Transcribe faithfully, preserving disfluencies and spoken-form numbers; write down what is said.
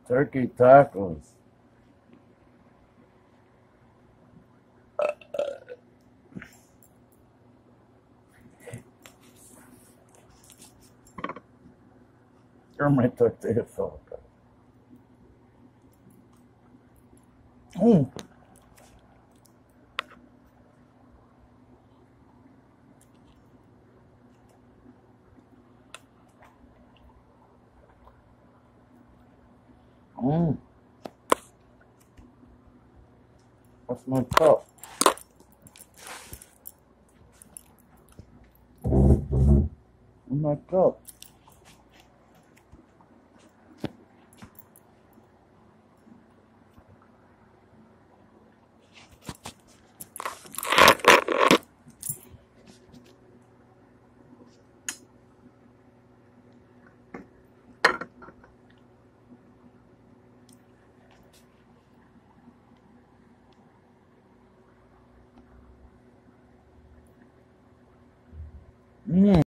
Turkey tacos. Or my tortilla falta. Hum. Hum. That's my cup. My cup. Mm.